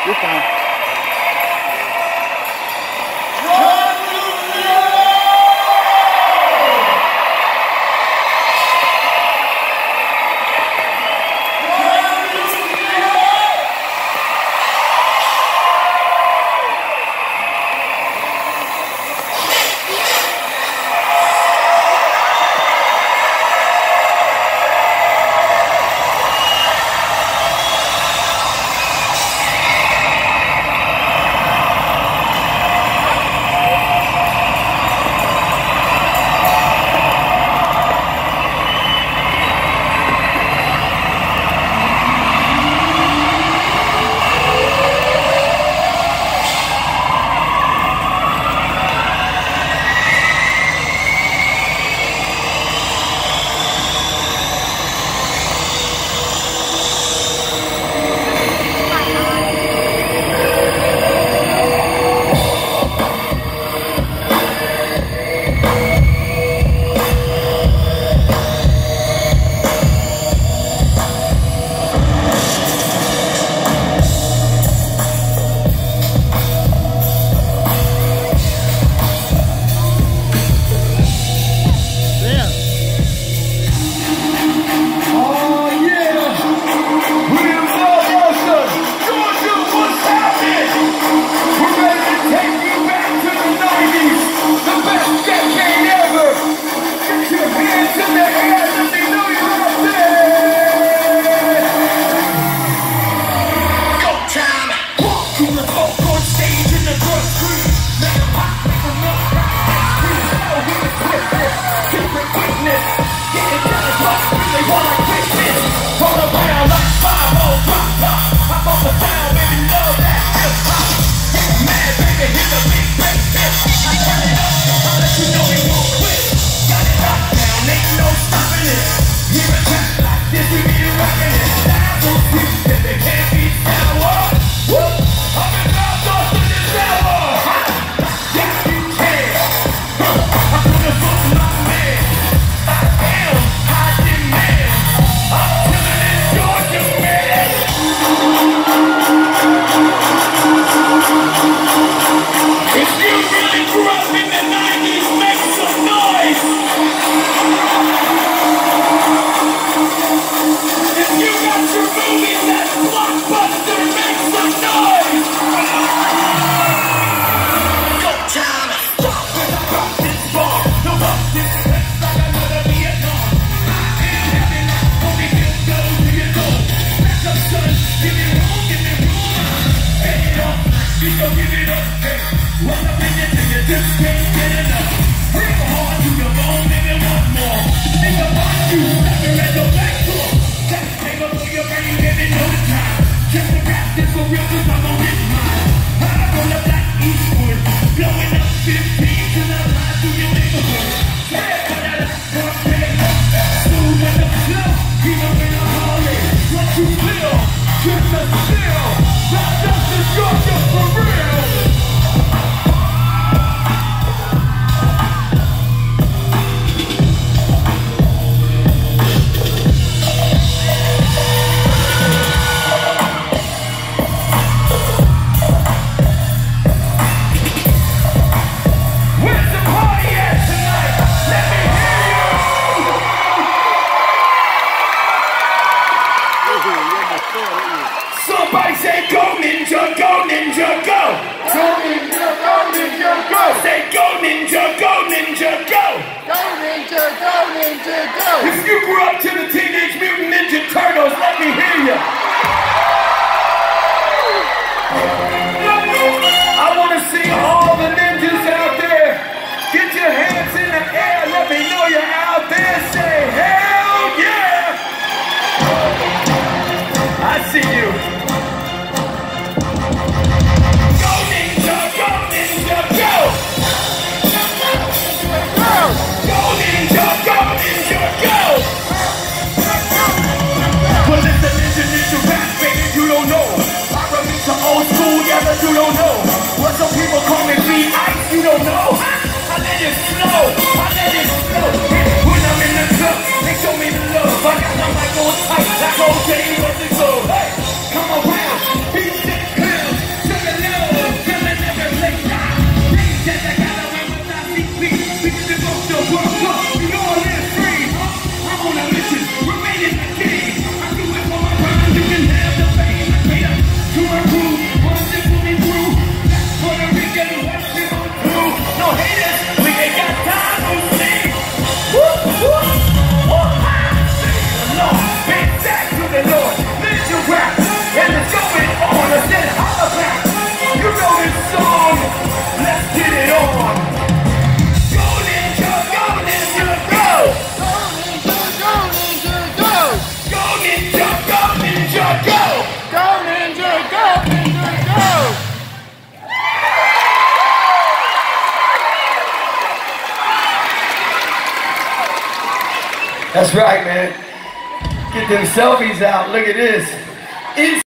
You're fine. Somebody say go ninja, go ninja, go! Go ninja, go ninja, go! Say go ninja, go ninja, go! Go ninja, go ninja, go! If you grew up to the Teenage Mutant Ninja Turtles, let me hear you! I want to see all the ninjas out there. Get your hands in the air, let me know you're out there. Say hell yeah! I see you. You don't know what some people call me V-Ice. You don't know. I let it flow. I let it flow. When I'm in the club, they show me the love. I got the mic on tight. Like OJ, what's it go? Hey, come That's right, man. Get them selfies out. Look at this.